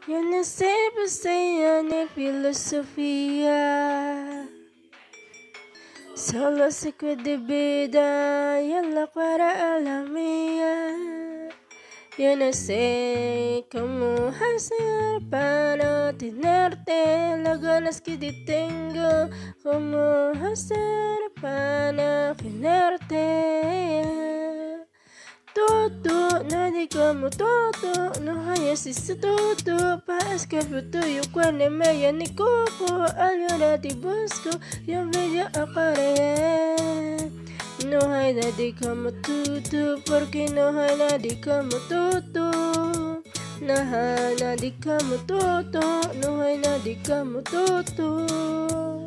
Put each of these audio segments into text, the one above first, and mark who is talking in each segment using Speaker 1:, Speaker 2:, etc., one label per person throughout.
Speaker 1: Yo no sé, pues ella ni filosofía. Solo sé que de vida y la para la mía. Yo no sé cómo hacer para tenerte las ganas que te tengo. Cómo hacer para tenerte. Todo, nadie como todo, no hay así todo, para que yo cuando me llame coco, ahora te busco, yo voy a aparecer. No hay nadie como tú, porque no hay nadie como todo. No hay nadie como todo, no hay nadie como todo.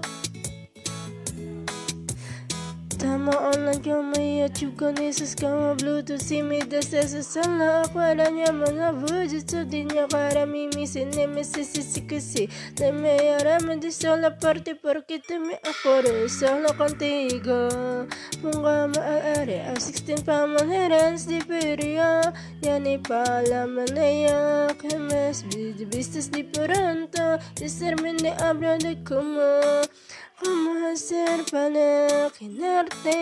Speaker 1: Tama online kama YouTube kanisas kama Bluetooth simidas sa sala akwala niya mga budget so di niya karamimisin nemesis kasi te me hará de sola parte porque te me acuerdo solo contigo ponga maaari a 16 pamaneras di peria ya ni pala manaya que mes vistas diferente de ser me habla de cómo hacer para quedarte.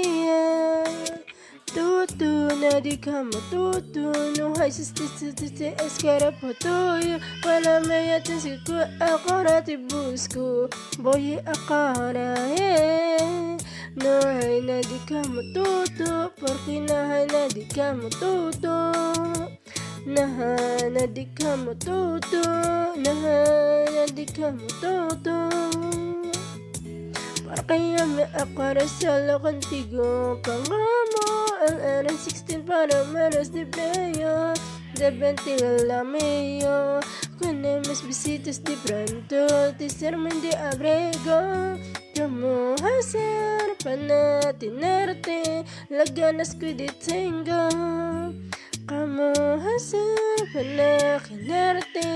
Speaker 1: Tú, nadie como tú, no hay escarapo tuyo. Para mí ya te sigo, ahora te busco, voy a cara, No hay nadie como tú, porque no hay nadie como tú. No hay nadie como tú, no hay nadie como tú. Kaya me acuerdo solo contigo. Pangamo ang R16 para menos de bello. De 20 la mío. Cuando mis visitas de pronto te sermen de abrigo. ¿Cómo hacer para tenerte las ganas que te tengo? ¿Cómo hacer para quedarte?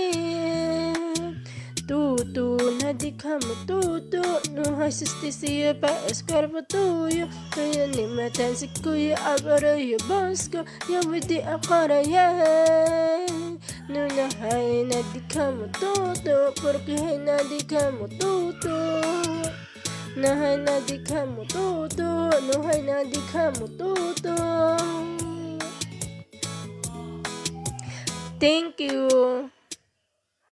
Speaker 1: Tú, nadie como tú, no hay justicia para escarbo tuyo. Kaya ni matan si kuya agora yo busco, yo voy a cara ya. No hay nadie como tú, porque hay nadie como tú. No hay nadie como tú, no hay nadie como tú. Thank you.